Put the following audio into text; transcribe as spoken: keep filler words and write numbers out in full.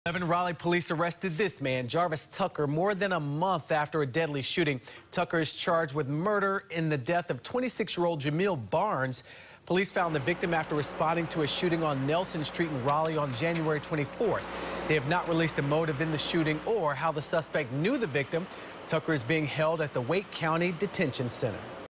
Eleven Raleigh police arrested this man, Jarvis Tucker, more than a month after a deadly shooting. Tucker is charged with murder in the death of twenty-six-year-old Jamil Barnes. Police found the victim after responding to a shooting on Nelson Street in Raleigh on January twenty-fourth. They have not released a motive in the shooting or how the suspect knew the victim. Tucker is being held at the Wake County Detention Center.